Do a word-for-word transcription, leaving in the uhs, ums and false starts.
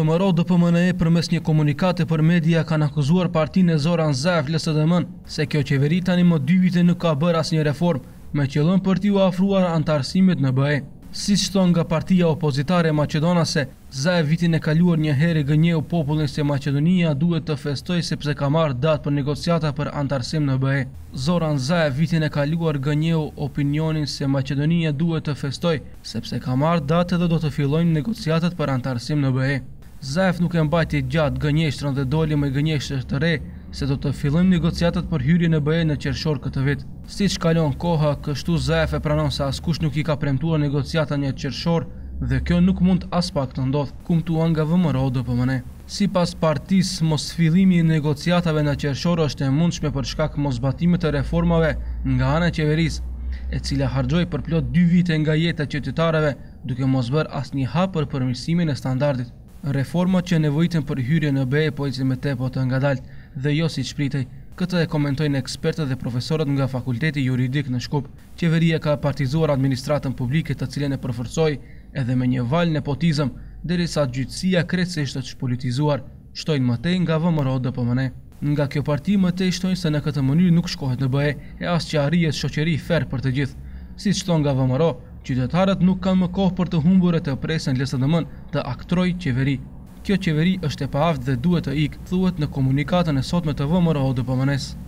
V M R O D P M N E përmes një komunikate për media kanë akuzuar partinë e Zoran Zaev L S D M se kjo qeveri tani më dy vite nuk ka bërë asnjë reformë me qëllim për t'i u afruar antarësimit në B E. Siç thon nga partia opozitare maqedonase, Zaev vitin e kaluar një herë gënjeu popullin se Maqedonia duhet të festojë sepse ka marrë datë për negociata për antarësim në B E. Zoran Zaev vitin e kaluar gënjeu opinionin se Maqedonia duhet të festojë sepse ka marrë datë dhe do të fillojnë negociatat për antarësim në B E. Zaev nuk e mbajti gjatë gënjeshtrën dhe doli me gënjeshtër të re se do të fillojnë negociatat për hyrje në B E në qershor këtë vit. Siç kalon koha, kështu Zaev e pranon se askush nuk i ka premtuar negociata në qershor dhe kjo nuk mund as pak të ndodhë, kumtuan nga V M R O D P M N E. Sipas partisë, mosfillimi i negociatave në qershor është e mundshme për shkak mosbatimit të reformave nga ana e qeverisë, e cila harxhoi për plot dy vite nga jeta e qytetarëve duke mos bërë asnjë hap për përmirësimin e standardit. Reformat që nevojiten për hyrje në B E po ecin me tempo të ngadalt dhe jo siç pritej. Këtë e komentojnë ekspertët dhe profesorët nga Fakulteti Juridik në Shkup. Qeveria ka partizuar administratën publike, të cilën e përforcoi edhe me një val nepotizëm, derisa gjyqësia krejtësisht është politizuar, shtojnë më tej nga V M R O D P M N E. Nga kjo parti më tej shtojnë se në këtë mënyrë nuk shkohet në B E e as që arrihet shoqëri fer për të gjithë. Siç thon nga V M R O, qytetarët nuk kanë më kohë për të humbur e të presin L S D M të aktrojë qeveri. Kjo qeveri është e paaft dhe duhet të ikë, thuhet në komunikatën e sotme të V M R O D P M N E-s.